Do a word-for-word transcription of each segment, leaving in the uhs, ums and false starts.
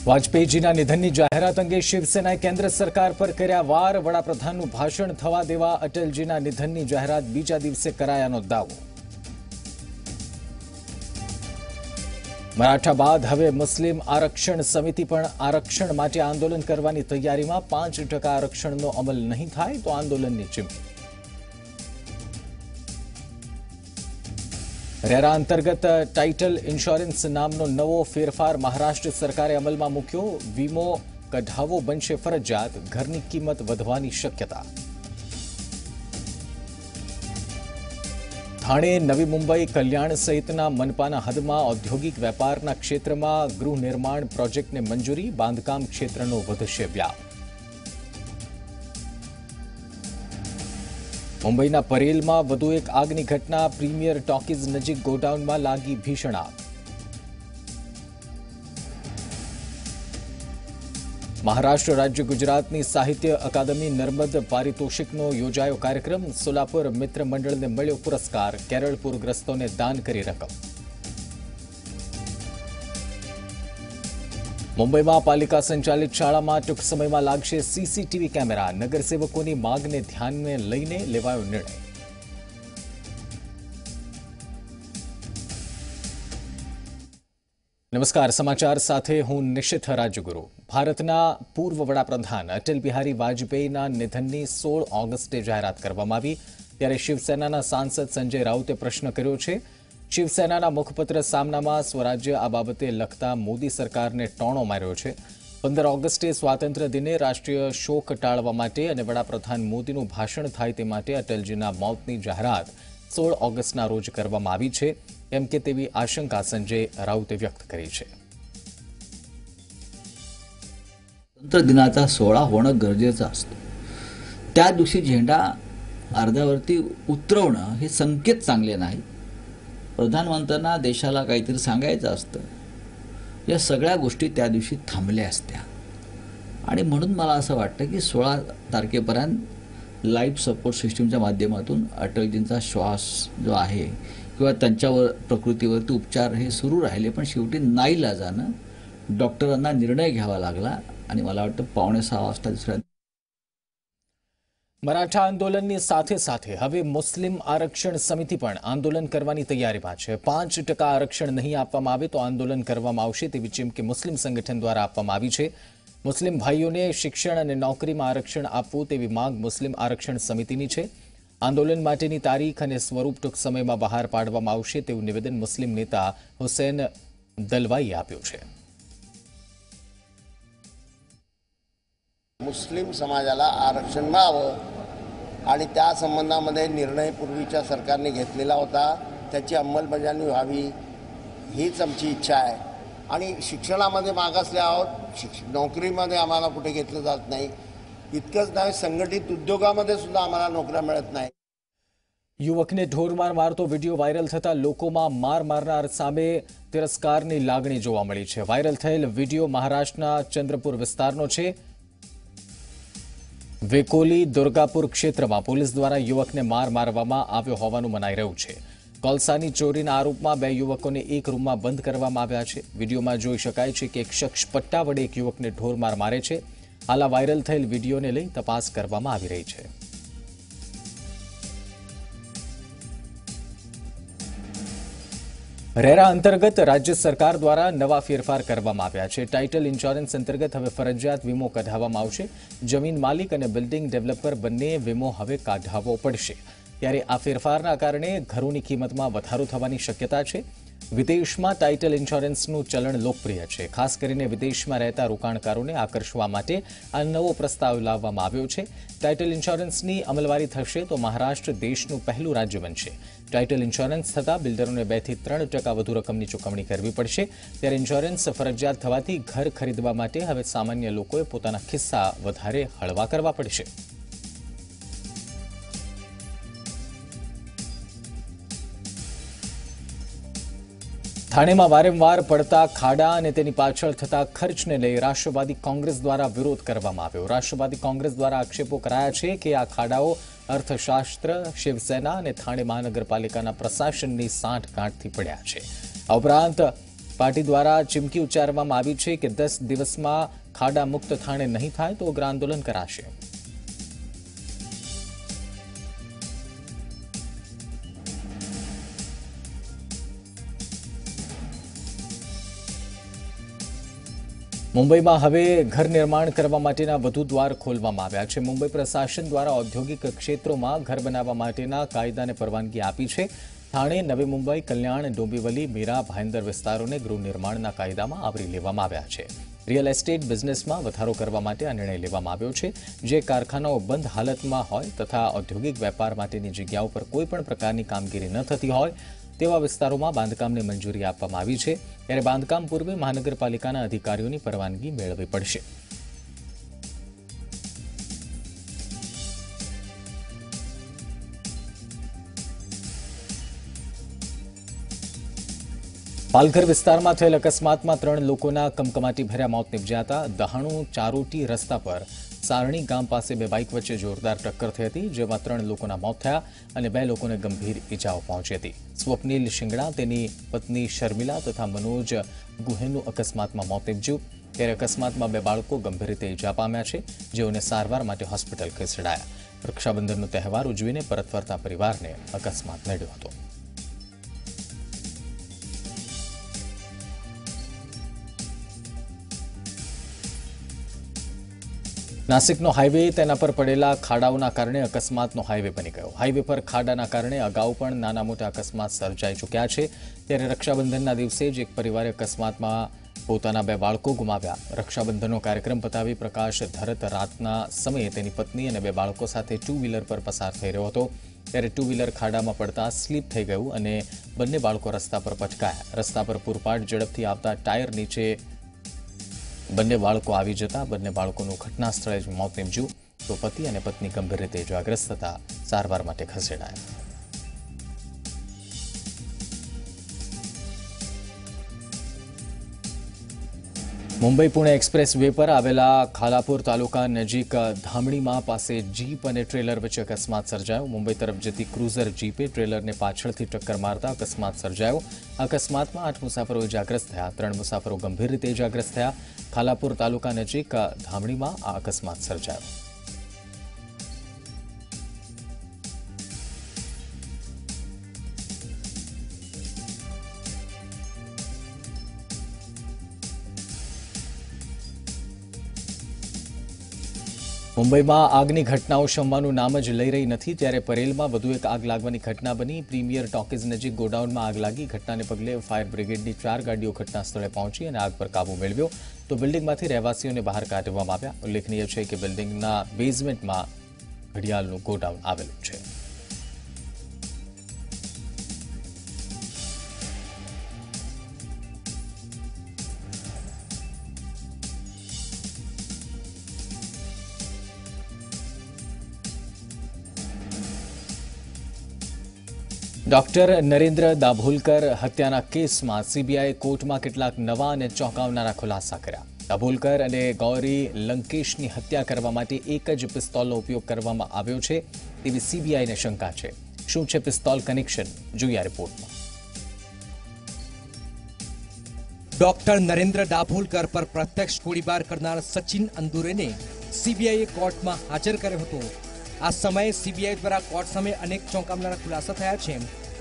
વાજપેયીજીના નિધનની જાહેરાત અંગે શિવસેનાએ કેન્દ્ર સરકાર પર કર્યા વાર। વડાપ્રધાનનું ભાષણ થવા દેવા અટલજીના નિધનની જાહેરાત બીજા દિવસે કરાયાનો દાવો। મરાઠા બાદ હવે મુસ્લિમ આરક્ષણ સમિતિ પણ આરક્ષણ માટે આંદોલન કરવાની તૈયારીમાં। પાંચ ટકા આરક્ષણનો અમલ નહીં થાય તો આંદોલનની ચીમકી। રેરા અંતર્ગત ટાઇટલ ઇન્સ્યોરન્સ નામનો નવો ફેરફાર મહારાષ્ટ્ર સરકારે અમલમાં મૂક્યો। વીમો કઢાવવો બનશે ફરજિયાત। ઘરની કિંમત વધવાની શક્યતા। થાણે, નવી મુંબઈ, કલ્યાણ સહિતના મનપાના હદમાં ઔદ્યોગિક વેપારના ક્ષેત્રમાં ગૃહ નિર્માણ પ્રોજેક્ટને મંજૂરી। બાંધકામ ક્ષેત્રનો વધશે વ્યાપ। મુંબઈના પરેલમાં વધુ એક આગની ઘટના। પ્રીમિયર ટોકીઝ નજીક ગોડાઉનમાં લાગી ભીષણ આગ। મહારાષ્ટ્ર રાજ્ય ગુજરાતની સાહિત્ય અકાદમી નર્મદ પારિતોષિકનો યોજાયો કાર્યક્રમ। સોલાપુર મિત્ર મંડળને મળ્યો પુરસ્કાર। કેરળ પૂરગ્રસ્તોને દાન કરી રકમ। મુંબઈમાં પાલિકા સંચાલિત શાળામાં ટૂંક સમયમાં લાગશે સીસીટીવી કેમેરા। નગરસેવકોની માંગને ધ્યાને લઈને લેવાયો નિર્ણય। નમસ્કાર, સમાચાર સાથે હું નિશિત રાજગુરુ। ભારતના પૂર્વ વડાપ્રધાન અટલ બિહારી વાજપેયીના નિધનની સોળ ઓગસ્ટે જાહેરાત કરવામાં આવી, ત્યારે શિવસેનાના સાંસદ સંજય રાઉતે પ્રશ્ન કર્યો છે। શિવસેનાના મુખપત્ર સામનામાં સ્વરાજ્ય આ બાબતે લખતા મોદી સરકારને ટોણો માર્યો છે। પંદર ઓગસ્ટે સ્વાતંત્ર્ય દિને રાષ્ટ્રીય શોક ટાળવા માટે અને વડાપ્રધાન મોદીનું ભાષણ થાય તે માટે અટલજીના મોતની જાહેરાત સોળ ઓગસ્ટના રોજ કરવામાં આવી છે, એમ કે તેવી આશંકા સંજય રાઉતે व्यक्त કરી છે। स्वातंत्र्य दिनाचा सोहळा होणं गरजेचं असतं। त्या दिवशी झेंडा अर्ध्यावरती उतरवणं हे संकेत चांगले नाही। प्रधानमंत्र्यांना देशाला काहीतरी सांगायचं असतं। या सगळ्या गोष्टी त्या दिवशी थांबल्या असत्या आणि म्हणून मला असं वाटतं की सोळा तारखेपर्यंत लाईफ सपोर्ट सिस्टीमच्या माध्यमातून अटलजींचा श्वास जो आहे किंवा त्यांच्यावर प्रकृतीवरती उपचार हे सुरू राहिले, पण शेवटी नाईलाजानं डॉक्टरांना निर्णय घ्यावा लागला आणि मला वाटतं पावणे सहा वाजता दुसऱ्या मराठा आंदोलनની સાથે સાથે હવે મુસ્લિમ આરક્ષણ સમિતિ પણ આંદોલન કરવાની તૈયારીમાં છે। પાંચ ટકા આરક્ષણ નહીં આપવામાં આવે તો આંદોલન કરવામાં આવશે તેવી ચીમકી મુસ્લિમ સંગઠન દ્વારા આપવામાં આવી છે। મુસ્લિમ ભાઈઓને શિક્ષણ અને નોકરીમાં આરક્ષણ આપવું તેવી માંગ મુસ્લિમ આરક્ષણ સમિતિની છે। આંદોલન માટેની તારીખ અને સ્વરૂપ ટૂંક સમયમાં બહાર પાડવામાં આવશે તેવું નિવેદન મુસ્લિમ નેતા હુસૈન દલવાઈએ આપ્યું છે। मुस्लिम समाजाला आरक्षण मिळावं आणि त्या संबंधामध्ये निर्णय पूर्वीच्या सरकारने घेतलेला होता, त्याची अंमलबजावणी व्हावी हीच आमची इच्छा आहे। आणि शिक्षणामध्ये मागासले आहोत, नोकरीमध्ये आम्हाला कुठे घेतलं जात नाही। इतकंच नाही, संघटित उद्योगामध्ये सुद्धा आम्हाला नोकऱ्या मिळत नाही। યુવકને ઢોરમાર મારતો વિડીયો વાયરલ થતા લોકોમાં માર મારનાર સામે તિરસ્કારની લાગણી જોવા મળી છે। વાયરલ થયેલ વિડીયો મહારાષ્ટ્રના ચંદ્રપુર વિસ્તારનો છે। વેકોલી દુર્ગાપુર ક્ષેત્રમાં પોલીસ દ્વારા યુવકને માર મારવામાં આવ્યો હોવાનું મનાઈ રહ્યું છે। કોલસાની ચોરીના આરોપમાં બે યુવકોને એક રૂમમાં બંધ કરવામાં આવ્યા છે। વિડીયોમાં જોઈ શકાય છે કે એક શખ્સ પટ્ટા વડે એક યુવકને ઢોરમાર મારે છે। હાલ આ વાયરલ થયેલ વિડીયોને લઈ તપાસ કરવામાં આવી રહી છે। રેરા અંતર્ગત રાજ્ય સરકાર દ્વારા નવા ફેરફાર કરવામાં આવ્યા છે। ટાઇટલ ઇન્સ્યોરન્સ અંતર્ગત હવે ફરજિયાત વીમો કઢાવવામાં આવશે। જમીન માલિક અને બિલ્ડિંગ ડેવલપર બંને વીમો હવે કાઢાવવો પડશે। ત્યારે આ ફેરફારના કારણે ઘરોની કિંમતમાં વધારો થવાની શક્યતા છે। વિદેશમાં ટાઇટલ ઇન્સ્યોરન્સનું ચલણ લોકપ્રિય છે। ખાસ કરીને વિદેશમાં રહેતા રોકાણકારોને આકર્ષવા માટે આ નવો પ્રસ્તાવ લાવવામાં આવ્યો છે। ટાઇટલ ઇન્સ્યોરન્સની અમલવારી થશે તો મહારાષ્ટ્ર દેશનું પહેલું રાજ્ય બનશે। ટાઇટલ ઇન્સ્યોરન્સ થતાં બિલ્ડરોને બે થી ત્રણ ટકા વધુ રકમની ચૂકવણી કરવી પડશે। ત્યારે ઇન્સ્યોરન્સ ફરજિયાત થવાથી ઘર ખરીદવા માટે હવે સામાન્ય લોકોએ પોતાના ખિસ્સા વધારે હળવા કરવા પડશે। થાણેમાં વારંવાર પડતા ખાડા અને તેની પાછળ થતા ખર્ચને લઈ રાષ્ટ્રવાદી કોંગ્રેસ દ્વારા વિરોધ કરવામાં આવ્યો। રાષ્ટ્રવાદી કોંગ્રેસ દ્વારા આક્ષેપો કરાયા છે કે આ ખાડાઓ અર્થશાસ્ત્ર, શિવસેના અને થાણે મહાનગરપાલિકાના પ્રશાસનની સાંઠગાંઠથી પડ્યા છે। આ ઉપરાંત પાર્ટી દ્વારા ચીમકી ઉચ્ચારવામાં આવી છે કે દસ દિવસમાં ખાડા મુક્ત થાણે નહીં થાય તો ઉગ્ર આંદોલન કરાશે। મુંબઈમાં હવે ઘર નિર્માણ કરવા માટેના વધુ દ્વાર ખોલવામાં આવ્યા છે। મુંબઈ પ્રશાસન દ્વારા ઔદ્યોગિક ક્ષેત્રોમાં ઘર બનાવવા માટેના કાયદાને પરવાનગી આપી છે। થાણે, નવી મુંબઈ, કલ્યાણ, ડોંબિવલી, મીરા, ભાઈંદર વિસ્તારોને ગૃહ નિર્માણના કાયદામાં આવરી લેવામાં આવ્યા છે। રિયલ એસ્ટેટ બિઝનેસમાં વધારો કરવા માટે આ નિર્ણય લેવામાં આવ્યો છે। જે કારખાનાઓ બંધ હાલતમાં હોય તથા ઔદ્યોગિક વેપાર માટેની જગ્યાઓ પર કોઈપણ પ્રકારની કામગીરી ન થતી હોય તેવા વિસ્તારોમાં બાંધકામને મંજૂરી આપવામાં આવી છે। ત્યારે બાંધકામ પૂર્વે મહાનગરપાલિકાના અધિકારીઓની પરવાનગી મેળવવી પડશે। પાલઘર વિસ્તારમાં થયેલ અકસ્માતમાં ત્રણ લોકોના કમકમાટી ભર્યા મોત નિપજ્યા હતા। દહાણુ ચારોટી રસ્તા પર સારણી ગામ પાસે બે બાઇક વચ્ચે જોરદાર ટક્કર થઈ હતી, જેમાં ત્રણ લોકોના મોત થયા અને બે લોકોને ગંભીર ઈજાઓ પહોંચી હતી। સ્વપ્નિલ શિંગડા, તેની પત્ની શર્મિલા તથા મનોજ ગુહેનું અકસ્માતમાં મોત નિપજ્યું। ત્યારે અકસ્માતમાં બે બાળકો ગંભીર રીતે ઈજા પામ્યા છે, જેઓને સારવાર માટે હોસ્પિટલ ખસેડાયા। રક્ષાબંધનનો તહેવાર ઉજવીને પરત ફરતા પરિવારને અકસ્માત નડ્યો હતો। નાસિકનો હાઈવે તેના પર પડેલા ખાડાઓના કારણે અકસ્માતનો હાઈવે બની ગયો। હાઈવે પર ખાડાના કારણે અગાઉ પણ નાના મોટા અકસ્માત સર્જાઈ ચૂક્યા છે। ત્યારે રક્ષાબંધનના દિવસે જ એક પરિવારે અકસ્માતમાં પોતાના બે બાળકો ગુમાવ્યા। રક્ષાબંધનનો કાર્યક્રમ પતાવી પ્રકાશ ધરત રાતના સમયે તેની પત્ની અને બે બાળકો સાથે ટુ વ્હીલર પર પસાર થઈ રહ્યો હતો। ત્યારે ટુ વ્હીલર ખાડામાં પડતા સ્લીપ થઈ ગયું અને બંને બાળકો રસ્તા પર પટકાયા। રસ્તા પર પૂરપાટ ઝડપથી આવતા ટાયર નીચે બંને બાળકો આવી જતા બંને બાળકોનું ઘટના સ્થળે જ મોત નિપજ્યું, તો પતિ અને પત્ની ગંભીર રીતે ઇજાગ્રસ્ત થતા સારવાર માટે ખસેડાયા। મુંબઈ પુણે એક્સપ્રેસ વે પર આવેલા ખાલાપુર તાલુકા નજીક ધામણીમાં પાસે જીપ અને ટ્રેલર વચ્ચે અકસ્માત સર્જાયો। મુંબઈ તરફ જતી ક્રુઝર જીપે ટ્રેલરને પાછળથી ટક્કર મારતા અકસ્માત સર્જાયો। અકસ્માતમાં આઠ મુસાફરો ઇજાગ્રસ્ત થયા, ત્રણ મુસાફરો ગંભીર રીતે ઇજાગ્રસ્ત થયા। ખાલાપુર તાલુકા નજીક ધામણીમાં આ અકસ્માત સર્જાયો। મુંબઈમાં આગની ઘટનાઓ શમવાનું નામ જ લઈ રહી નથી। ત્યારે પરેલમાં વધુ એક આગ લાગવાની ઘટના બની। પ્રીમિયર ટોકીઝ નજીક ગોડાઉનમાં આગ લાગી। ઘટનાને પગલે ફાયર બ્રિગેડની ચાર ગાડીઓ ઘટના સ્થળે પહોંચી અને આગ પર કાબુ મેળવ્યો, તો બિલ્ડિંગમાંથી રહેવાસીઓને બહાર કાઢવામાં આવ્યા। ઉલ્લેખનીય છે કે બિલ્ડિંગના બેઝમેન્ટમાં ઘડિયાળનું ગોડાઉન આવેલું છે। ડોક્ટર નરેન્દ્ર દાભોલકર હત્યાના કેસમાં સીબીઆઈએ કોર્ટમાં કેટલાક નવા અને ચોંકાવનારા ખુલાસા કર્યા। દાભોલકર અને ગૌરી લંકેશની હત્યા કરવા માટે એક જ પિસ્તોલનો ઉપયોગ કરવામાં આવ્યો છે તેવી સીબીઆઈને શંકા છે। શું છે પિસ્તોલ કનેક્શન, જોઈએ આ રિપોર્ટમાં। ડોક્ટર નરેન્દ્ર દાભોલકર પર પ્રત્યક્ષ ગોળીબાર કરનાર સચિન અંદુરેને સીબીઆઈએ કોર્ટમાં હાજર કર્યો હતો। આ સમયે સીબીઆઈ દ્વારા કોર્ટ સામે અનેક ચોંકાવનારા ખુલાસા થયા છે।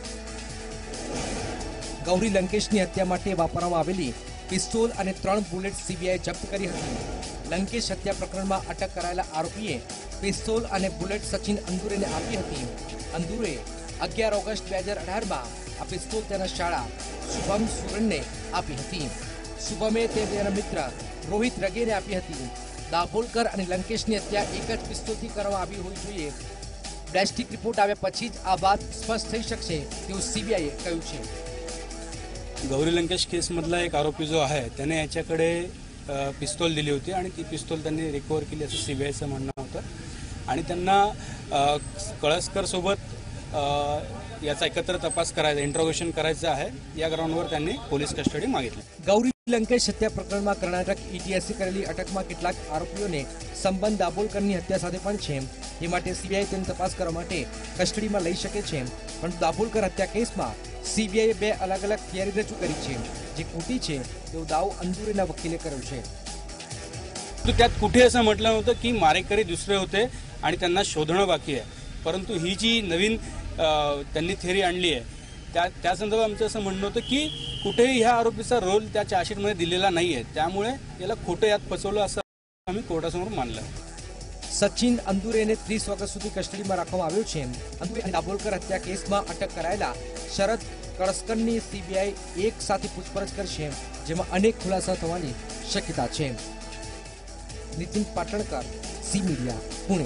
ગૌરી લંકેશની હત્યા માટે વાપરવામાં આવેલી પિસ્તોલ અને ત્રણ બુલેટ સીબીઆઈએ જપ્ત કરી હતી। લંકેશ હત્યા પ્રકરણમાં અટક કરાયેલા આરોપીએ પિસ્તોલ અને બુલેટ સચિન અંદુરેને આપી હતી। અંદુરે અગિયાર ઓગસ્ટ બે હજાર અઢારમાં આ પિસ્તોલ તેના શાળા શુભમ સુરનને આપી હતી। શુભમે તે તેના મિત્ર રોહિત રગેને આપી હતી। દાભોલકર અને લંકેશની હત્યા એક જ પિસ્તોલથી કરવામાં આવી હોવી જોઈએ। બેલેસ્ટિક રિપોર્ટ આવ્યા પછી જ આ વાત સ્પષ્ટ થઈ શકશે તેવું સીબીઆઈએ કહ્યું છે। गौरी लंकेश केसमधला एक आरोपी जो आहे त्याने याच्याकडे पिस्तूल दिली होती आणि ती पिस्तूल त्यांनी रिकवर केली असं सीबीआयचं म्हणणं होतं आणि त्यांना कळसकर सोबत याचा एकत्र तपास करायचा, इंट्रोगेशन करायचं आहे, या ग्राउंडवर त्यांनी पोलीस कस्टडी मागितली। गौरी लंकेश हत्या प्रकरणમાં કર્ણાટક ઈટીએસે કરેલી અટકમાં કેટલાક આરોપીઓને સંબંધ દાભોલકરની હત્યા સાથે પણ છે। તે માટે સીબીઆઈ તેની તપાસ કરવા માટે કસ્ટડીમાં લઈ શકે છે, પરંતુ દાભોલકર હત્યા કેસમાં સીબીઆઈએ બે અલગ અલગ થિયરી રજૂ કરી છે। જે ખોટી છે તેવો દાવો અંદુરેના વકીલે કર્યો છે. तो त्यात कुठे असं म्हटलं नव्हतं की मारेकरी दुसरे होते आणि त्यांना शोधणं बाकी आहे. परंतु ही जी नवीन अ, त्यांनी थेरी आणली आहे त्या त्या संदर्भात आमचं असं म्हणणं होतं की कुठेही ह्या आरोपीचा रोल त्या चार्जशीटमध्ये दिलेला नाही आहे. त्यामुळे याला खोटं यात फसवलं असं आम्ही कोर्टासमोर मानलं. સચિન અંદુરેને ત્રીસ ઓગસ્ટ સુધી કસ્ટડીમાં રાખવામાં આવ્યો છે. અંદુરે અને દાભોલકર હત્યા કેસમાં અટક કરાયેલા શરદ કળસ્કરની સીબીઆઈ એક સાથે પૂછપરછ કરશે, જેમાં અનેક ખુલાસા થવાની શક્યતા છે. નીતિન પાટણકર, ઝી મીડિયા, પુણે.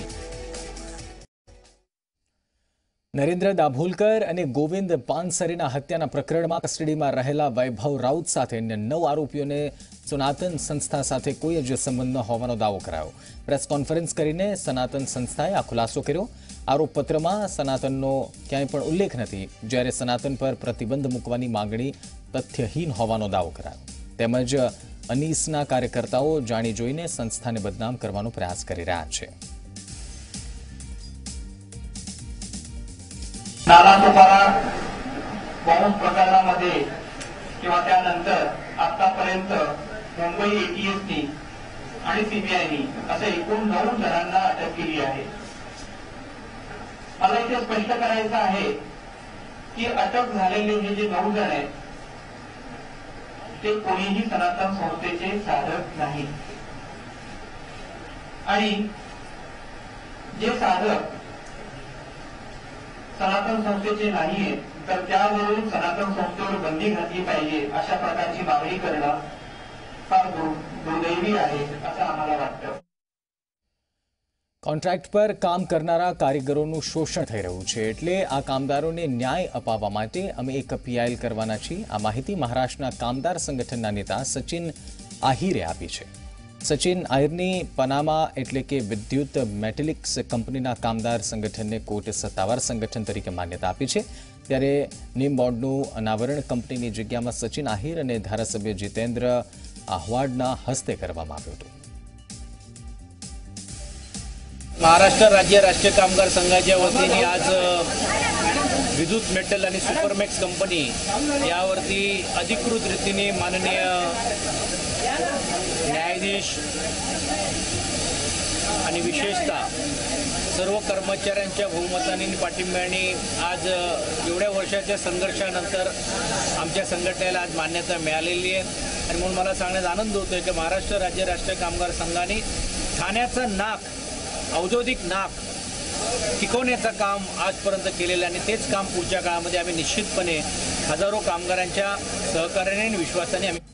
નરેન્દ્ર દાભોલકર અને ગોવિંદ પાનસરેના હત્યાના પ્રકરણમાં કસ્ટડીમાં રહેલા વૈભવ રાઉત સાથે અન્ય નવ આરોપીઓને સનાતન સંસ્થા સાથે કોઈ જ સંબંધ ન હોવાનો દાવો કરાયો. પ્રેસ કોન્ફરન્સ કરીને સનાતન સંસ્થાએ આ ખુલાસો કર્યો. આરોપપત્રમાં સનાતનનો ક્યાંય પણ ઉલ્લેખ નથી, જ્યારે સનાતન પર પ્રતિબંધ મૂકવાની માંગણી તથ્યહીન હોવાનો દાવો કરાયો. તેમજ અનીસના કાર્યકર્તાઓ જાણી જોઈને સંસ્થાને બદનામ કરવાનો પ્રયાસ કરી રહ્યા છે. नाना तुकारा बॉम्ब प्रकरणामध्ये किंवा त्यानंतर आतापर्यंत मुंबई एटीएसनी आणि सीबीआयनी असे एकूण नऊ जणांना अटक केली आहे. मला इथे स्पष्ट करायचं आहे की अटक झालेले हे जे नऊ जण आहेत ते कोणीही सनातन संस्थेचे साधक नाही. आणि जे साधक सनातन संस्थेचे नाहीये तर त्यावरून सनातन संस्थेवर बंदी घातली पाहिजे अशा प्रकारची मागणी करणं फार दुर्दैवी आहे असं आम्हाला वाटतं. કોન્ટ્રાક્ટ પર કામ કરનારા કારીગરોનું શોષણ થઈ રહ્યું છે, એટલે આ કામદારોને ન્યાય અપાવવા માટે અમે એક પીઆઈએલ કરવાના છીએ. આ માહિતી મહારાષ્ટ્રના કામદાર સંગઠનના નેતા સચિન આહિરે આપી છે. સચિન આહિરની પનામા એટલે કે વિદ્યુત મેટેલિક્સ કંપનીના કામદાર સંગઠનને કોર્ટે સત્તાવાર સંગઠન તરીકે માન્યતા આપી છે. ત્યારે નીમ બોર્ડનું અનાવરણ કંપનીની જગ્યામાં સચિન આહિર અને ધારાસભ્ય જીતેન્દ્ર આહવાડના હસ્તે કરવામાં આવ્યું હતું. महाराष्ट्र राज्य राष्ट्रीय कामगार संघाच्या वतीने आज विद्युत मेटल आणि सुपरमॅक्स कंपनी यावरती अधिकृत रीतीने माननीय न्यायाधीश आणि विशेषतः सर्व कर्मचाऱ्यांच्या बहुमताने पाठिंब्याने आज एवढ्या वर्षाच्या संघर्षानंतर आमच्या संघटनेला आज मान्यता मिळालेली आहे. आणि म्हणून मला सांगण्यात आनंद होतोय की महाराष्ट्र राज्य राष्ट्रीय कामगार संघाने ठाण्याचं नाक औद्योगिक नाक टिकवण्याचं काम आजपर्यंत केलेलं आणि तेच काम पुढच्या काळामध्ये आम्ही निश्चितपणे हजारो कामगारांच्या सहकार्याने आणि विश्वासाने आम्ही.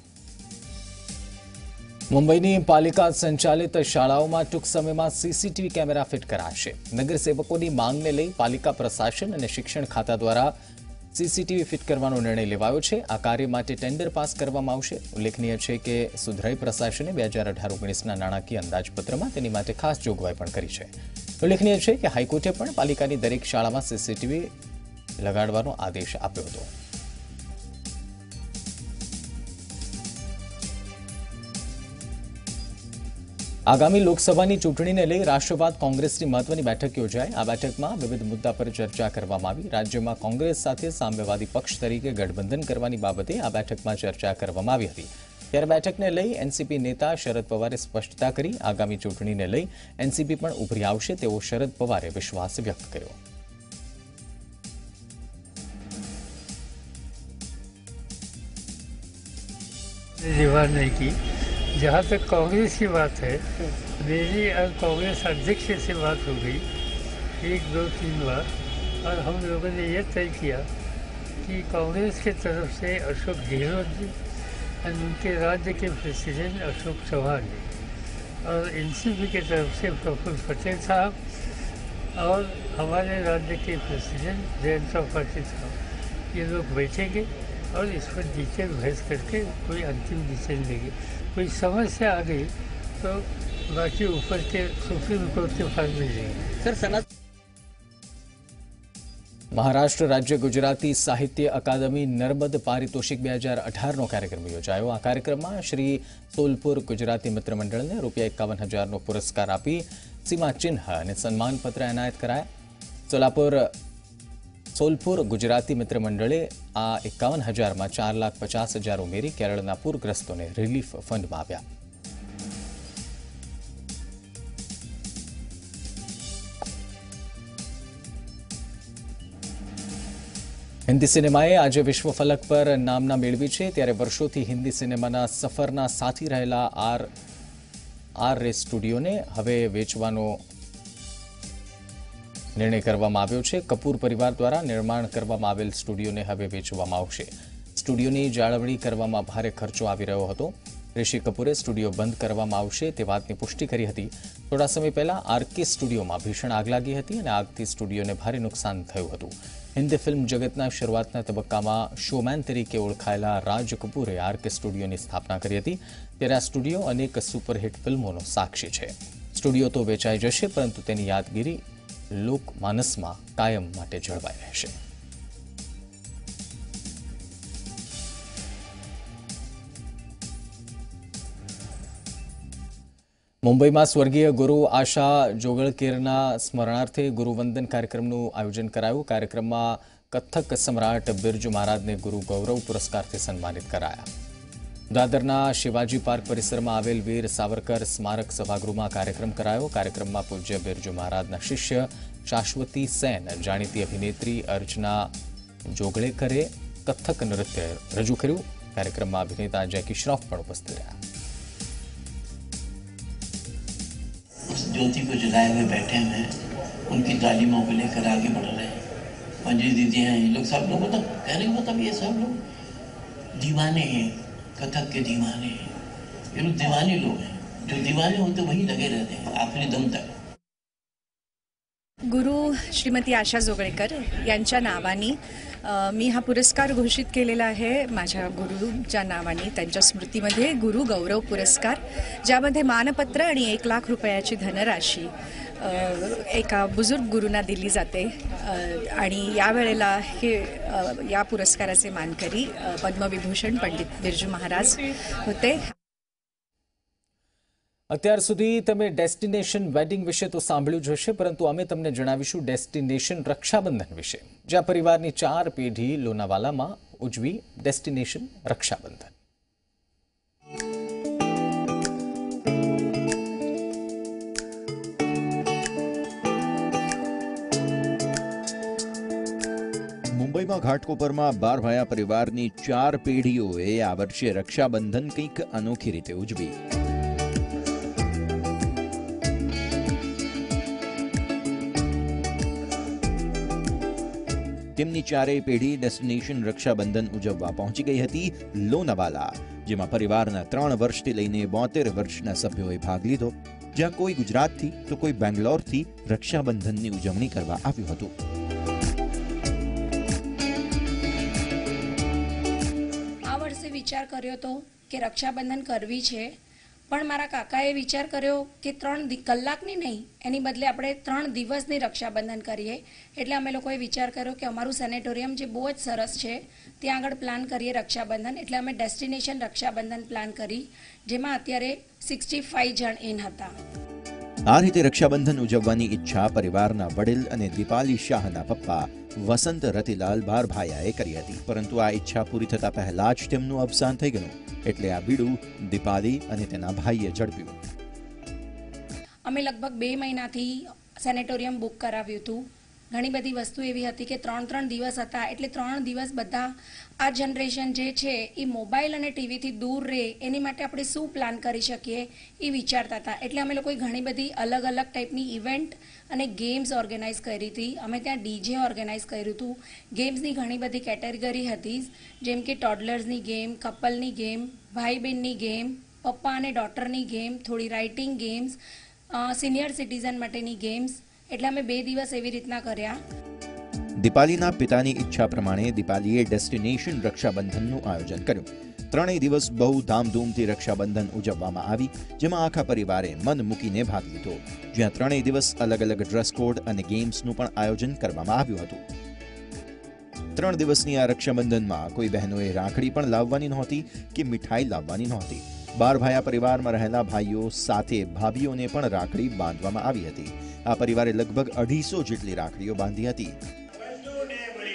મુંબઈની પાલિકા સંચાલિત શાળાઓમાં ટૂંક સમયમાં સીસીટીવી કેમેરા ફિટ કરાશે. નગરસેવકોની માંગને લઈ પાલિકા પ્રશાસન અને શિક્ષણ ખાતા દ્વારા સીસીટીવી ફિટ કરવાનો નિર્ણય લેવાયો છે. આ કાર્ય માટે ટેન્ડર પાસ કરવામાં આવશે. ઉલ્લેખનીય છે કે સુધરાઈ પ્રશાસને બે હજાર અઢાર ઓગણીસના નાણાકીય અંદાજપત્રમાં તેની માટે ખાસ જોગવાઈ પણ કરી છે. ઉલ્લેખનીય છે કે હાઈકોર્ટે પણ પાલિકાની દરેક શાળામાં સીસીટીવી લગાડવાનો આદેશ આપ્યો હતો. આગામી લોકસભાની ચૂંટણીને લઈ રાષ્ટ્રવાદ કોંગ્રેસની મહત્વની બેઠક યોજાઈ. આ બેઠકમાં વિવિધ મુદ્દા પર ચર્ચા કરવામાં આવી. રાજ્યમાં કોંગ્રેસ સાથે સામ્યવાદી પક્ષ તરીકે ગઠબંધન કરવાની બાબતે આ બેઠકમાં ચર્ચા કરવામાં આવી હતી. ત્યારે બેઠકને લઈ એનસીપી નેતા શરદ પવારે સ્પષ્ટતા કરી. આગામી ચૂંટણીને લઈ એનસીપી પણ ઉભરી આવશે તેવો શરદ પવારે વિશ્વાસ વ્યક્ત કર્યો. जहाँ तक कांग्रेस की बात है, मेरी और कांग्रेस अध्यक्ष से बात हो गई एक दो तीन बार, और हम लोगों ने यह तय किया कि कांग्रेस के तरफ से अशोक गहलोत जी और उनके राज्य के प्रेसिडेंट अशोक चौहान जी और एनसीपी के तरफ से प्रफुल्ल पटेल साहब और हमारे राज्य के प्रेसिडेंट जयंत त्रिपाठी साहब, ये लोग बैठेंगे और इस पर डिटेल बहस करके कोई अंतिम डिसीजन लेंगे. कोई समस्या आ गई तो बाकी ऊपर के सुप्रीम कोर्ट के पास में जाएंगे. सर सनातन મહારાષ્ટ્ર રાજ્ય ગુજરાતી સાહિત્ય અકાદમી નર્મદ પારિતોષિક બે હજાર અઢારનો કાર્યક્રમ યોજાયો. આ કાર્યક્રમમાં શ્રી સોલપુર ગુજરાતી મિત્ર મંડળને રૂપિયા એકાવન હજારનો પુરસ્કાર આપી સીમા ચિહ્ન અને સન્માનપત્ર એનાયત કરાયા. સોલાપુર સોલપુર ગુજરાતી મિત્ર મંડળે આ એકાવન હજારમાં ચાર લાખ પચાસ હજાર ઉમેરી કેરળના પૂરગ્રસ્તોને રિલીફ ફંડમાં આપ્યા. હિન્દી સિનેમાએ આજે વિશ્વ ફલક પર નામના મેળવી છે. ત્યારે વર્ષોથી હિન્દી સિનેમાના સફરના સાથી રહેલા આર આર રે સ્ટુડિયોને હવે વેચવાનો નિર્ણય કરવામાં આવ્યો છે. કપૂર પરિવાર દ્વારા નિર્માણ કરવામાં આવેલ સ્ટુડિયોને હવે વેચવામાં આવશે. સ્ટુડિયોની જાળવણી કરવામાં ભારે ખર્ચો આવી રહ્યો હતો. ઋષિ કપૂરે સ્ટુડિયો બંધ કરવામાં આવશે તે વાતની પુષ્ટિ કરી હતી. થોડા સમય પહેલા આરકે સ્ટુડિયોમાં ભીષણ આગ લાગી હતી અને આગથી સ્ટુડિયોને ભારે નુકસાન થયું હતું. હિન્દી ફિલ્મ જગતના શરૂઆતના તબક્કામાં શોમેન તરીકે ઓળખાયેલા રાજ કપૂરે આરકે સ્ટુડિયોની સ્થાપના કરી હતી. ત્યારે આ સ્ટુડિયો અનેક સુપરહિટ ફિલ્મોનો સાક્ષી છે. સ્ટુડિયો તો વેચાઈ જશે, પરંતુ તેની યાદગીરી લોકમાનસમાં કાયમ માટે જળવાઈ રહેશે. મુંબઈમાં સ્વર્ગીય ગુરુ આશા જોગળકીરના સ્મરણાર્થે ગુરુવંદન કાર્યક્રમનું આયોજન કરાયું. કાર્યક્રમમાં કથક સમ્રાટ બિરજુ મહારાજને ગુરુ ગૌરવ પુરસ્કારથી સન્માનિત કરાયા. દાદરના શિવાજી પાર્ક પરિસરમાં આવેલ વીર સાવરકર સ્મારક સભાગૃહમાં કાર્યક્રમ કરાયો. કાર્યક્રમમાં પૂજ્ય બિરજુ મહારાજના શિષ્ય શાશ્વતી સેન, જાણીતી અભિનેત્રી અર્ચના જોગળેકરે કથક નૃત્ય રજૂ કર્યું. કાર્યક્રમમાં અભિનેતા જેકી શ્રોફ પણ ઉપસ્થિત રહ્યા. उस ज्योति को जलाए हुए बैठे हैं, उनकी तालीमों को लेकर आगे बढ़ रहे हैं. मंजी दीदी हैं, ये लोग सब लोग मतलब कहने का मतलब ये सब लोग दीवाने हैं, कथक के दीवाने हैं. ये लोग दीवाने लोग हैं. जो दीवाने होते वही लगे रहते हैं आखिरी दम तक. गुरु श्रीमती आशा जोगळेकर यांच्या नावानी मी हा पुरस्कार घोषित केलेला आहे. माझ्या गुरुच्या नावानी त्यांच्या स्मृतीमध्ये गुरु गौरव पुरस्कार, ज्यामध्ये मानपत्र आणि एक लाख रुपयाची धनराशी एका बुजुर्ग गुरुंना दिली जाते. आणि यावेळेला हे या पुरस्काराचे मानकरी पद्मविभूषण पंडित बिरजू महाराज होते. અત્યાર સુધી તમે ડેસ્ટિનેશન વેડિંગ વિશે તો સાંભળ્યું જ હશે, પરંતુ અમે તમને જણાવીશું ડેસ્ટિનેશન રક્ષાબંધન વિશે, જ્યાં પરિવારની ચાર પેઢી લોનાવાલામાં ઉજવી ડેસ્ટિનેશન રક્ષાબંધન. મુંબઈમાં ઘાટકોપરમાં બારભાયા પરિવારની ચાર પેઢીઓએ આ વર્ષે રક્ષાબંધન કંઈક અનોખી રીતે ઉજવી. તેમની ચારેય પેઢી ડેસ્ટિનેશન રક્ષાબંધન ઉજવવા પહોંચી ગઈ હતી લોનાવાલા, જેમાં પરિવારના ત્રણ વર્ષથી લઈને બોતેર વર્ષના સભ્યોએ ભાગ લીધો. જ્યાં કોઈ ગુજરાતથી તો કોઈ બેંગ્લોરથી રક્ષાબંધનની ઉજવણી કરવા આવ્યું હતું. આ વર્ષે વિચાર કર્યો હતો કે રક્ષાબંધન કરવી છે, પણ મારા કાકાએ વિચાર કર્યો કે ત્રણ કલાકની નહીં, એની બદલે આપણે ત્રણ દિવસની રક્ષાબંધન કરીએ. એટલે અમે લોકોએ વિચાર કર્યો કે અમારું સેનેટોરિયમ જે બહુ જ સરસ છે ત્યાં આગળ પ્લાન કરીએ રક્ષાબંધન. એટલે અમે ડેસ્ટિનેશન રક્ષાબંધન પ્લાન કરી, જેમાં અત્યારે સિક્સટી ફાઈવ જણ ઇન હતા. આ રીતે રક્ષાબંધન ઉજવવાની ઈચ્છા પરિવારના વડીલ અને દીપાલી શાહના પપ્પા વસંત રતિલાલ બારભાયાએ કરી હતી. પરંતુ આ ઈચ્છા પૂરી થતા પહેલા જ તેમનું અવસાન થઈ ગયું. એટલે આ બીડું દીપાલી અને તેના ભાઈએ ઝડપ્યું. અમે લગભગ બે મહિનાથી સેનેટોરિયમ બુક કરાવ્યું હતું. ઘણી બધી વસ્તુ એવી હતી કે ત્રણ ત્રણ દિવસ હતા, એટલે ત્રણ દિવસ બધા આ જનરેશન જે છે એ મોબાઈલ અને ટીવીથી દૂર રહે, એની માટે આપણે શું પ્લાન કરી શકીએ એ વિચારતા હતા. એટલે અમે લોકોએ ઘણી બધી અલગ અલગ ટાઈપની ઇવેન્ટ અને ગેમ્સ ઓર્ગેનાઇઝ કરી હતી. અમે ત્યાં ડીજે ઓર્ગેનાઇઝ કર્યું હતું. ગેમ્સની ઘણી બધી કેટેગરી હતી, જેમ કે ટોડલર્સની ગેમ, કપલની ગેમ, ભાઈ બહેનની ગેમ, પપ્પા અને ડોટરની ગેમ, થોડી રાઇટિંગ ગેમ્સ, સિનિયર સિટીઝન માટેની ગેમ્સ. એટલે અમે બે દિવસ એવી રીતના કર્યા. દીપાલીના પિતાની ઈચ્છા પ્રમાણે દીપાલીએ ડેસ્ટિનેશન રક્ષાબંધનનું આયોજન કર્યું. ત્રણેય દિવસ બહુ ધામધૂમથી રક્ષાબંધન ઉજવવામાં આવી, જેમાં આખા પરિવારે મન મૂકીને ભાગ લીધો. જ્યાં ત્રણેય દિવસ અલગ અલગ ડ્રેસ કોડ અને ગેમ્સનું પણ આયોજન કરવામાં આવ્યું હતું. ત્રણ દિવસની આ રક્ષાબંધનમાં કોઈ બહેનોએ રાખડી પણ લાવવાની નહોતી કે મીઠાઈ લાવવાની નહોતી. બારભાયા પરિવારમાં રહેલા ભાઈઓ સાથે ભાભીઓને પણ રાખડી બાંધવામાં આવી હતી. આ પરિવારે લગભગ અઢીસો જેટલી રાખડીઓ બાંધી હતી.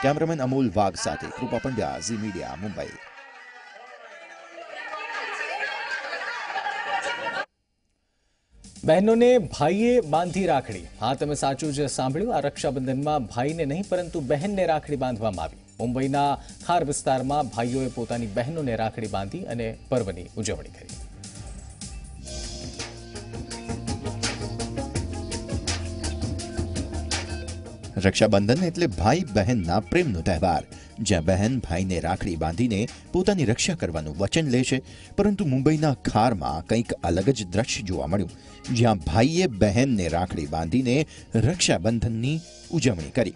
કેમેરામેન અમોલ વાઘ સાથે કૃપા પંડ્યા, ઝી મીડિયા, મુંબઈ। બહેનોને ભાઈએ બાંધી રાખડી। હા, તમે સાચું જ સાંભળ્યું। આ રક્ષાબંધનમાં ભાઈને નહીં પરંતુ બહેનને રાખડી બાંધવામાં આવી। મુંબઈના ખાર વિસ્તારમાં ભાઈઓએ પોતાની બહેનોને રાખડી બાંધી અને પર્વની ઉજવણી કરી। રક્ષાબંધન એટલે ભાઈ બહેનના પ્રેમનો તહેવાર, જ્યાં બહેન ભાઈને રાખડી બાંધીને પોતાની રક્ષા કરવાનું વચન લે છે। પરંતુ મુંબઈના ખારમાં કંઈક અલગ જ દ્રશ્ય જોવા મળ્યું, જ્યાં ભાઈએ બહેનને રાખડી બાંધીને રક્ષाबंधनની ઉજવણી કરી।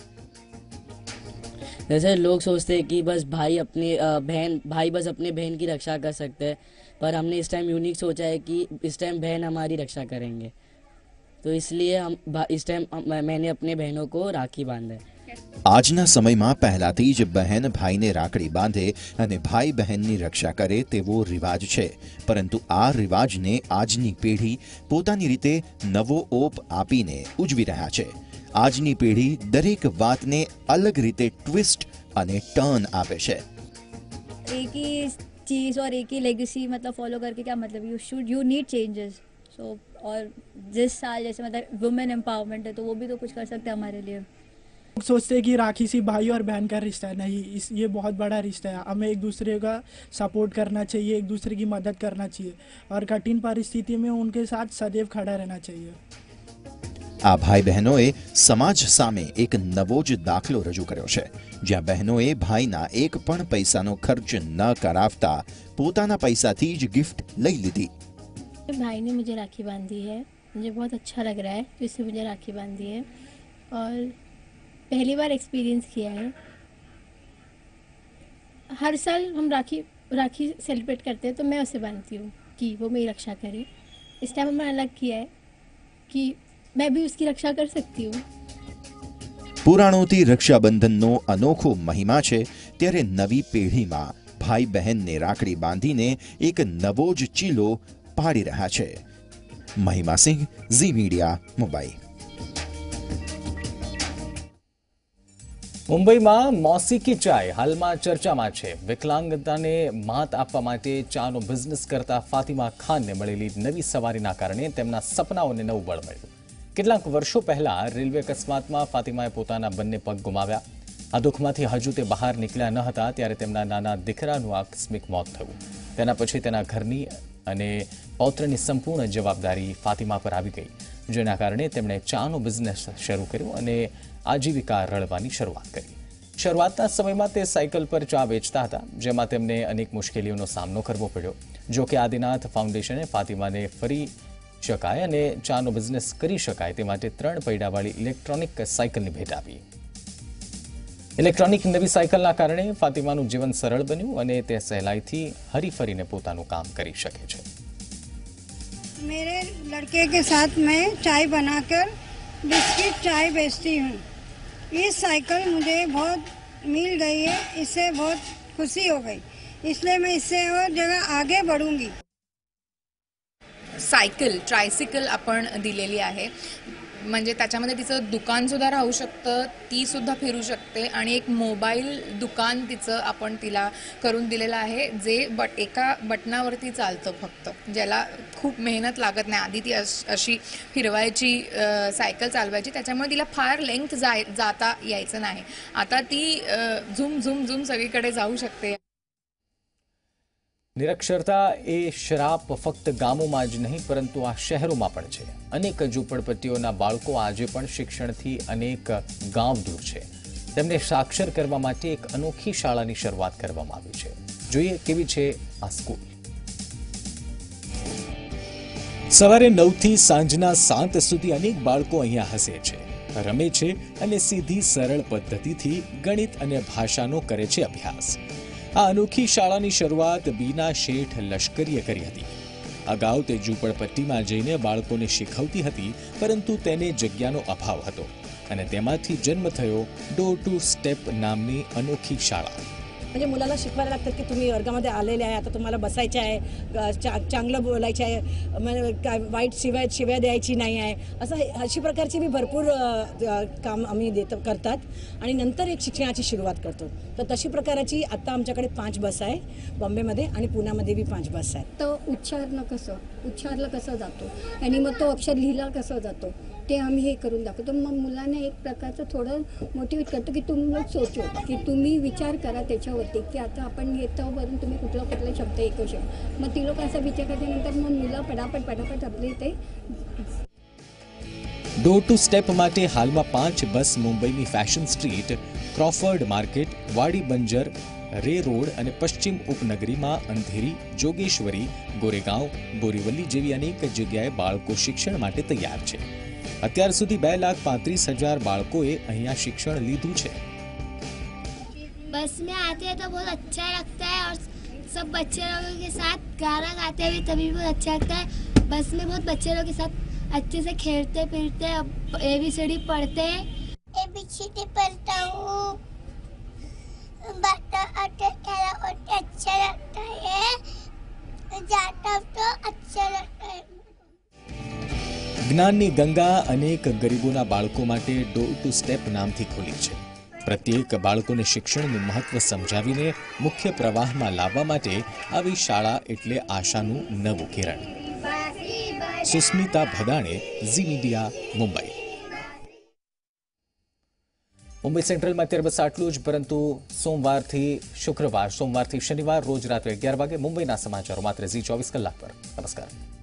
जैसे लोग सोचते हैं कि बस भाई अपनी बहन भाई बस अपने बहन की रक्षा कर सकते हैं, पर हमने इस टाइम यूनिक सोचा है कि इस टाइम बहन हमारी रक्षा करेंगे, तो इसलिए हम इस टाइम मैंने अपने बहनों को राखी बांधा है। આજના સમયમાં પહેલાથી જ બહેન ભાઈને રાખડી બાંધે અને ભાઈ બહેનની રક્ષા કરે તેવો રિવાજ છે, પરંતુ આ રિવાજને આજની પેઢી પોતાની રીતે નવો ઓપ આપીને ઉજવી રહ્યા છે। આજની પેઢી દરેક વાતને અલગ રીતે ટ્વિસ્ટ અને ટર્ન આપે છે। एक ही चीज़ और एक ही लेगेसी मतलब फॉलो करके क्या मतलब, you should you need changes. So और जिस साल जैसे मतलब वुमेन एम्पावरमेंट है तो वो भी तो कुछ कर सकते हैं हमारे लिए। सोचते हैं कि राखी सिर्फ भाई और बहन का रिश्ता है, नहीं, इस ये बहुत बड़ा रिश्ता है। हमें एक दूसरे का सपोर्ट करना चाहिए, एक दूसरे की मदद करना चाहिए और कठिन परिस्थिति में उनके साथ सदैव खड़ा रहना चाहिए। આ ભાઈ બહેનોએ સમાજ સામે એક નવો જ દાખલો રજૂ કર્યો છે, જ્યાં બહેનોએ ભાઈના એક પણ પૈસાનો ખર્ચ ન કરાવતા પોતાના પૈસાથી જ ગિફ્ટ લઈ લીધી। भाई ने मुझे राखी बांधी है, मुझे बहुत अच्छा लग रहा है तो इससे मुझे राखी बांधी है और पहली बार एक्सपीरियंस किया है। हर साल हम राखी राखी सेलिब्रेट करते हैं तो मैं उसे बांधती हूँ कि वो मेरी रक्षा करे। इस टाइम हमने अलग किया है कि मैं भी उसकी रक्षा कर सकती हूँ। પુરાણોથી રક્ષાબંધનનો અનોખો મહિમા છે, ત્યારે નવી પેઢીમાં ભાઈ બહેનને રાખડી બાંધીને એક નવો જ ચીલો પાડી રહ્યા છે। મહિમા સિંહ, ઝી મીડિયા, મુંબઈ। મુંબઈમાં મૌસીકી ચાય હાલમાં ચર્ચામાં છે। વિકલાંગતાને માત આપવા માટે ચાનો બિઝનેસ કરતા ફાતિમા ખાનને મળેલી નવી સવારીના કારણે તેમના સપનાઓને નવું બળ મળ્યું। કેટલાક વર્ષો પહેલા રેલવે અકસ્માતમાં ફાતિમાએ પોતાના બંને પગ ગુમાવ્યા। આ દુઃખમાંથી હજુ તે બહાર નીકળ્યા ન હતા ત્યારે તેમના નાના દીકરાનું આકસ્મિક મોત થયું। તેના પછી તેના ઘરની અને પૌત્રની સંપૂર્ણ જવાબદારી ફાતિમા પર આવી ગઈ, જેના કારણે તેમણે ચાનો બિઝનેસ શરૂ કર્યો અને આજીવિકા રળવાની શરૂઆત કરી। શરૂઆતના સમયમાં તે સાયકલ પર ચા વેચતા હતા, જેમાં તેમને અનેક મુશ્કેલીઓનો સામનો કરવો પડ્યો। જો કે આદિનાથ ફાઉન્ડેશને ફાતિમાને ફરી શકાય અને ચાનો બિઝનેસ કરી શકાય તે માટે ત્રણ પૈડાવાળી ઇલેક્ટ્રોનિક સાયકલની ભેટ આપી। ઇલેક્ટ્રોનિક નવી સાયકલના કારણે ફાતિમાનું જીવન સરળ બન્યું અને તે સહેલાઈથી હરીફરીને પોતાનું કામ કરી શકે છે। मेरे लड़के के साथ मैं चाय बनाकर बिस्किट चाय बेचती हूँ। ये साइकिल मुझे बहुत मिल गई है, इससे बहुत खुशी हो गई, इसलिए मैं इससे और जगह आगे बढ़ूंगी। सायकल ट्रायसिकल आपण दिलेली आहे, म्हणजे त्याच्यामध्ये तिचं दुकानसुद्धा राहू शकतं, तीसुद्धा फिरू शकते आणि एक मोबाईल दुकान तिचं आपण तिला करून दिलेलं आहे, जे बट एका बटनावरती चालतं फक्त, ज्याला खूप मेहनत लागत नाही। आधी ती अशी फिरवायची सायकल चालवायची, त्याच्यामुळे तिला फार लेंथ जाय जाता यायचं नाही। आता ती झूम झूम झूम सगळीकडे जाऊ शकते। નિરક્ષરતા એ શ્રાપ ફક્ત ગામોમાં જ નહીં પરંતુ આ શહેરોમાં પણ છે। અનેક ઝૂંપડપટ્ટીઓના બાળકો આજે પણ શિક્ષણથી અનેક ગામ દૂર છે। તેમને સાક્ષર કરવા માટે એક અનોખી શાળાની શરૂઆત કરવામાં આવી છે। જોઈએ કેવી છે આ સ્કૂલ। સવારે નવ થી સાંજના સાત સુધી અનેક બાળકો અહીંયા હસે છે, રમે છે અને સીધી સરળ પદ્ધતિથી ગણિત અને ભાષાનો કરે છે અભ્યાસ। આ અનોખી શાળાની શરૂઆત બીના શેઠ લશ્કરીએ કરી હતી। અગાઉ તે ઝૂંપડપટ્ટીમાં જઈને બાળકોને શીખવતી હતી, પરંતુ તેને જગ્યાનો અભાવ હતો અને તેમાંથી જન્મ થયો ડોર ટુ સ્ટેપ નામની અનોખી શાળા। म्हणजे मुलाला शिकवायला लागतात की तुम्ही वर्गामध्ये आलेले आहे, आता तुम्हाला बसायचं आहे, ग- चा चांगलं बोलायचं आहे, म्हणजे काय वाईट शिव्या शिव्या द्यायची नाही आहे, असं अशी प्रकारची मी भरपूर अ, अ, काम आम्ही देत करतात आणि नंतर एक शिक्षणाची सुरुवात करतो. तर तशी प्रकाराची आता आमच्याकडे पाच बस आहे बॉम्बेमध्ये आणि पुण्यामध्ये बी पाच बस आहेत. तो उच्चारणं कसं उच्चारलं कसं जातो आणि मग तो अक्षर लिहिला कसं जातो ते आम्ही हे करून दाखवतो. मग मुलांना एक प्रकारचं थोडं मोटिवेट करतो की तुम्ही लोक सोचो, की तुम्ही विचार करा त्याच्यावरती की आता आपण येतो वरून तुम्ही कुठला कुठला शब्द ऐकू शकतो. मग ती लोक असा विचार करल्यानंतर मग मुलं पटापट पटापट आपले ते ડોર ટુ સ્ટેપ માટે હાલમાં પાંચ બસ મુંબઈની ફેશન સ્ટ્રીટ, ક્રોફર્ડ માર્કેટ, વાડી બંજર, રે રોડ અને પશ્ચિમ ઉપનગરીમાં અંધેરી, જોગેશ્વરી, ગોરેગાંવ, બોરીવલી જેવી અનેક જગ્યાએ બાળકો શિક્ષણ માટે તૈયાર છે. અત્યાર સુધી બે લાખ પાંત્રીસ હજાર બાળકોએ અહીંયા શિક્ષણ લીધું છે. बस में आते हैं तो बहुत अच्छा लगता है और सब बच्चे लोगों के साथ गाना गाते हुए तभी बहुत अच्छा लगता है. बस में बहुत बच्चे लोगों के साथ अच्छे से खेलते फिरते ए बी सी डी पढ़ते हैं. ए बी सी डी पढ़ता हूँ, बात आते अच्छा लगता है, जाता हूँ तो अच्छा लगता है. જ્ઞાનની ગંગા અનેક ગરીબોના બાળકો માટે ડોર ટુ સ્ટેપ નામથી ખોલી છે. પ્રત્યેક બાળકોને શિક્ષણનું મહત્વ સમજાવીને મુખ્ય પ્રવાહમાં લાવવા માટે આવી શાળા એટલે આશાનું નવું કિરણ. સુસ્મિતા ભદાણે, ઝી મીડિયા, મુંબઈ. મુંબઈ સેન્ટ્રલમાં અત્યારે બસ આટલું જ, પરંતુ સોમવારથી શુક્રવાર, સોમવારથી શનિવાર રોજ રાત્રે અગિયાર વાગે મુંબઈના સમાચારો માત્ર ઝી ચોવીસ કલાક પર. નમસ્કાર.